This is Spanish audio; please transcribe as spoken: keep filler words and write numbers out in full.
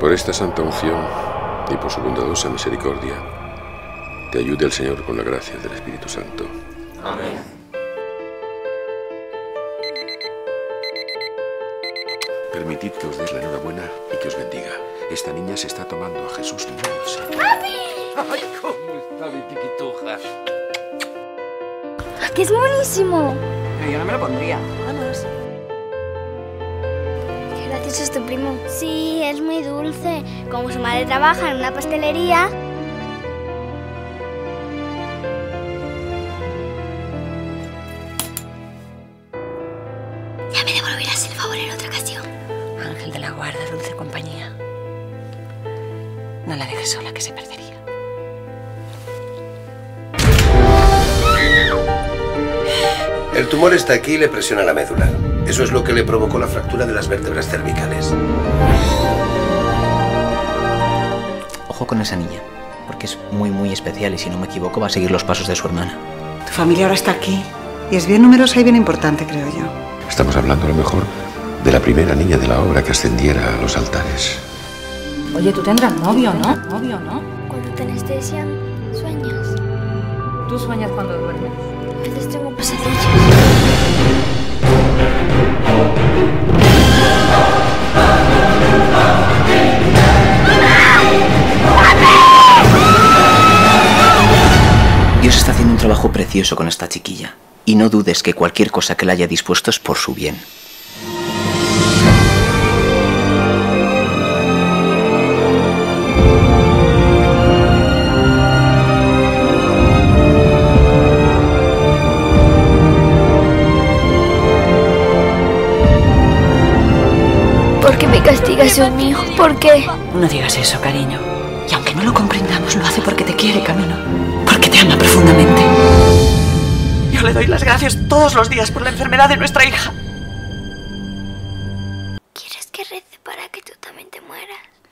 Por esta santa unción y por su bondadosa misericordia, te ayude el Señor con la gracia del Espíritu Santo. Amén. Permitid que os dé la enhorabuena y que os bendiga. Esta niña se está tomando a Jesús muy en serio. ¡Papi! ¡Ay, cómo está mi chiquituja! ¡Que es buenísimo! Pero yo no me lo pondría. Vamos. Qué gracioso es tu primo. Sí, es muy dulce. Como su madre trabaja en una pastelería. Ya me devolverás el favor en otra ocasión. Ángel de la guarda, dulce compañía. No la dejes sola, que se perdería. El tumor está aquí y le presiona la médula. Eso es lo que le provocó la fractura de las vértebras cervicales. Ojo con esa niña, porque es muy, muy especial y si no me equivoco va a seguir los pasos de su hermana. Tu familia ahora está aquí y es bien numerosa y bien importante, creo yo. Estamos hablando a lo mejor de la primera niña de la obra que ascendiera a los altares. Oye, tú tendrás novio, ¿no? Novio, ¿no? Cuando te anestesian, sueñas. Tú sueñas cuando duermes. A veces tengo pesadillas. Dios está haciendo un trabajo precioso con esta chiquilla. Y no dudes que cualquier cosa que le haya dispuesto es por su bien. ¿Por qué me castigas, Dios mío? ¿Por qué? No digas eso, cariño. Y aunque no lo comprendamos, lo hace porque te quiere, Camino. Porque te ama profundamente. Yo le doy las gracias todos los días por la enfermedad de nuestra hija. ¿Quieres que rece para que tú también te mueras?